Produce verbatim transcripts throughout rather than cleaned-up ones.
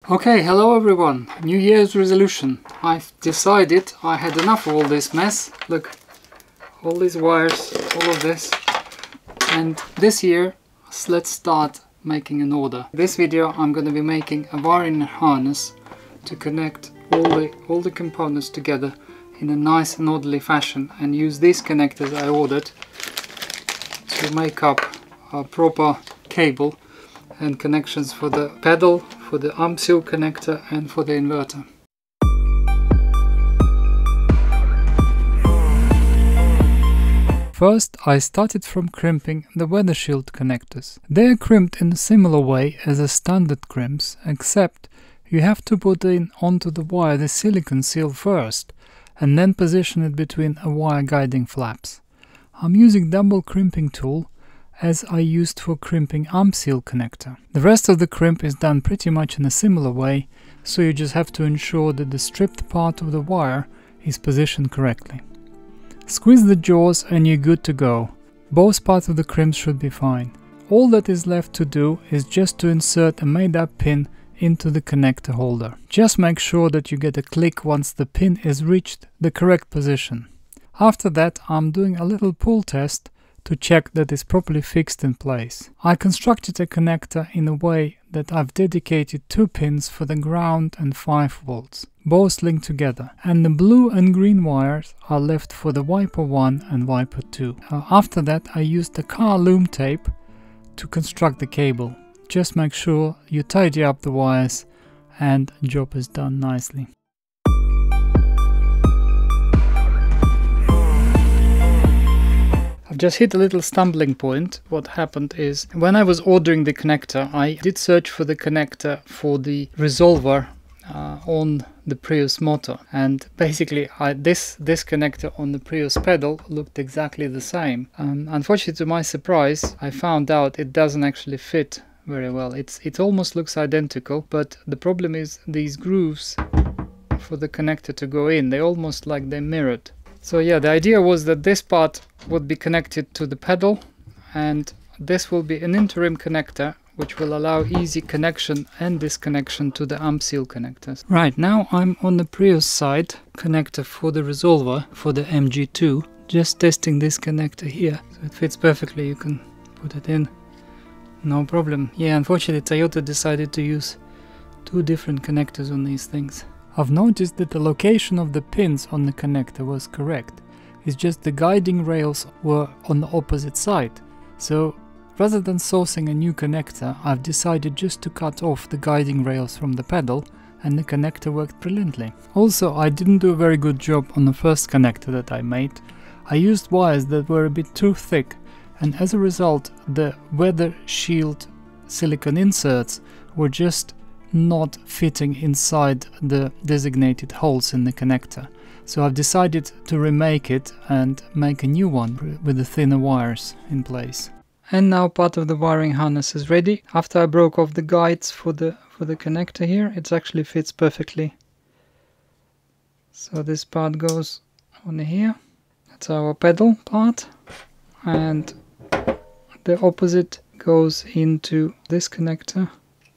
Okay, hello everyone. New Year's resolution. I've decided I had enough of all this mess. Look, all these wires, all of this. And this year, let's start making an order. This video I'm going to be making a wiring harness to connect all the, all the components together in a nice and orderly fashion, and use these connectors I ordered to make up a proper cable and connections for the pedal, for the Ampseal connector and for the inverter. First, I started from crimping the weather shield connectors. They are crimped in a similar way as the standard crimps, except you have to put in onto the wire the silicone seal first and then position it between a wire guiding flaps. I'm using double crimping tool as I used for crimping Ampseal connector. The rest of the crimp is done pretty much in a similar way, so you just have to ensure that the stripped part of the wire is positioned correctly. Squeeze the jaws and you're good to go. Both parts of the crimp should be fine. All that is left to do is just to insert a made-up pin into the connector holder. Just make sure that you get a click once the pin is reached the correct position. After that, I'm doing a little pull test to check that it's properly fixed in place. I constructed a connector in a way that I've dedicated two pins for the ground and five volts, both linked together, and the blue and green wires are left for the wiper one and wiper two. Uh, after that, I used the car loom tape to construct the cable. Just make sure you tidy up the wires and the job is done nicely. I've just hit a little stumbling point. What happened is, when I was ordering the connector, I did search for the connector for the resolver uh, on the Prius motor, and basically I, this this connector on the Prius pedal looked exactly the same. Um, unfortunately, to my surprise, I found out it doesn't actually fit very well. It's it almost looks identical, but the problem is these grooves for the connector to go in, they almost like they mirrored. So yeah, the idea was that this part would be connected to the pedal, and this will be an interim connector which will allow easy connection and disconnection to the Ampseal connectors. Right, now I'm on the Prius side connector for the resolver for the M G two. Just testing this connector here. So it fits perfectly, you can put it in. No problem. Yeah, unfortunately Toyota decided to use two different connectors on these things. I've noticed that the location of the pins on the connector was correct. It's just the guiding rails were on the opposite side. So rather than sourcing a new connector, I've decided just to cut off the guiding rails from the pedal, and the connector worked brilliantly. Also, I didn't do a very good job on the first connector that I made. I used wires that were a bit too thick, and as a result the weather shield silicone inserts were just not fitting inside the designated holes in the connector. So I've decided to remake it and make a new one with the thinner wires in place. And now part of the wiring harness is ready. After I broke off the guides for the for the connector here, it actually fits perfectly. So this part goes on here. That's our pedal part, and the opposite goes into this connector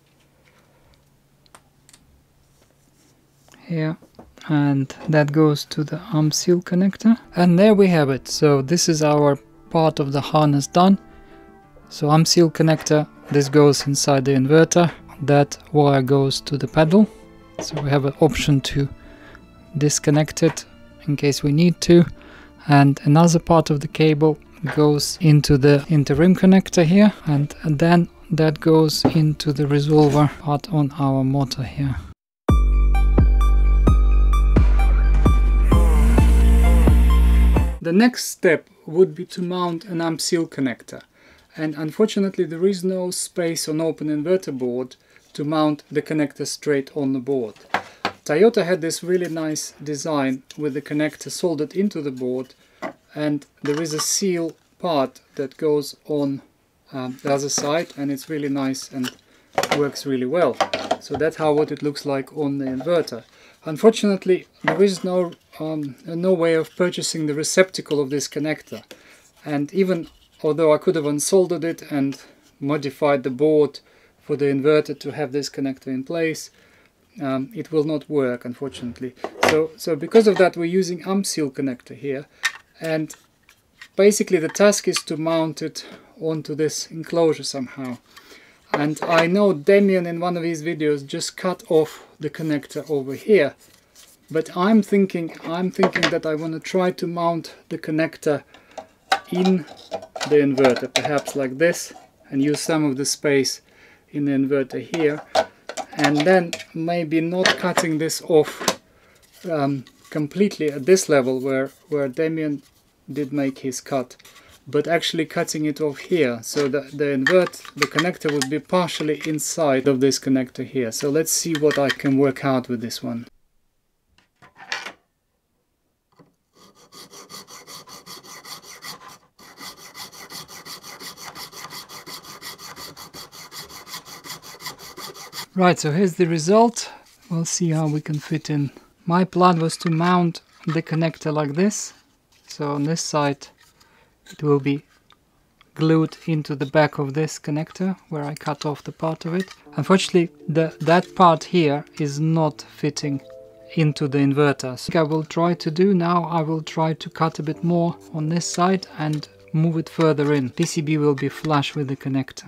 here, and that goes to the Ampseal connector. And there we have it. So this is our part of the harness done. So Ampseal connector, this goes inside the inverter, that wire goes to the pedal. So we have an option to disconnect it in case we need to, and another part of the cable goes into the interim connector here, and, and then that goes into the resolver part on our motor here. The next step would be to mount an Ampseal connector, and unfortunately there is no space on open inverter board to mount the connector straight on the board. Toyota had this really nice design with the connector soldered into the board, and there is a seal part that goes on um, the other side, and it's really nice and works really well. So that's how what it looks like on the inverter. Unfortunately, there is no um, no way of purchasing the receptacle of this connector, and even although I could have unsoldered it and modified the board for the inverter to have this connector in place, um, it will not work, unfortunately. So, so because of that, we're using Ampseal connector here, and basically the task is to mount it onto this enclosure somehow. And I know Damien in one of his videos just cut off the connector over here, but I'm thinking I'm thinking that I want to try to mount the connector in the inverter, perhaps like this, and use some of the space in the inverter here, and then maybe not cutting this off um, completely at this level where where Damien did make his cut, but actually cutting it off here, so that the invert the connector would be partially inside of this connector here. So let's see what I can work out with this one. Right, so here's the result. We'll see how we can fit in. My plan was to mount the connector like this. So on this side it will be glued into the back of this connector where I cut off the part of it. Unfortunately, the, that part here is not fitting into the inverter. So I will try to do now, I will try to cut a bit more on this side and move it further in. P C B will be flush with the connector.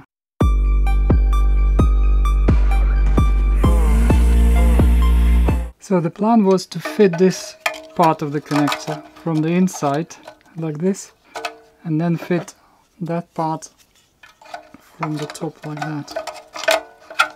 So the plan was to fit this part of the connector from the inside like this, and then fit that part from the top like that.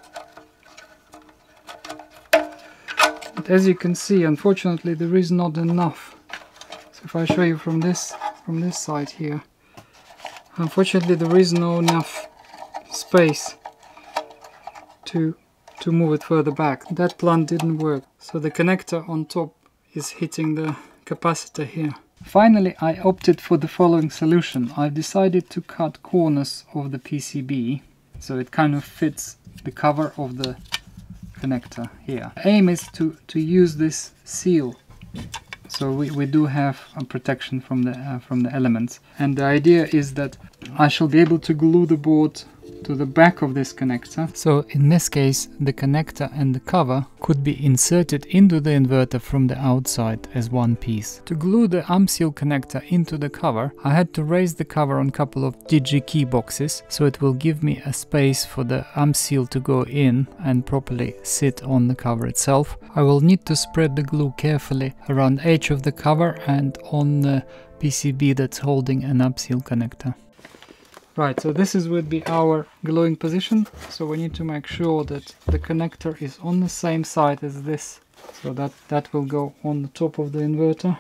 But as you can see, unfortunately there is not enough. So if I show you from this from this side here, unfortunately there is no enough space to to move it further back. That plan didn't work. So the connector on top is hitting the capacitor here. Finally, I opted for the following solution. I've decided to cut corners of the P C B so it kind of fits the cover of the connector here. The aim is to, to use this seal. So we, we do have a protection from the, uh, from the elements. And the idea is that I shall be able to glue the board to the back of this connector. So in this case, the connector and the cover could be inserted into the inverter from the outside as one piece. To glue the Ampseal connector into the cover, I had to raise the cover on a couple of digi key boxes, so it will give me a space for the Ampseal to go in and properly sit on the cover itself. I will need to spread the glue carefully around the edge of the cover and on the P C B that's holding an Ampseal connector. Right, so this is would be our gluing position. So we need to make sure that the connector is on the same side as this. So that, that will go on the top of the inverter.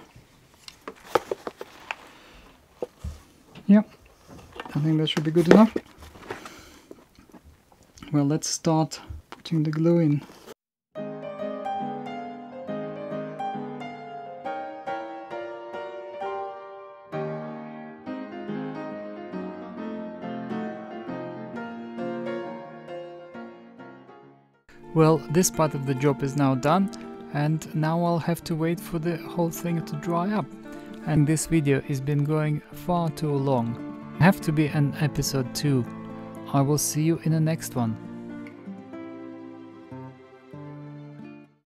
Yep, I think that should be good enough. Well, let's start putting the glue in. Well, this part of the job is now done, and now I'll have to wait for the whole thing to dry up. And this video has been going far too long. Have to be an episode two. I will see you in the next one.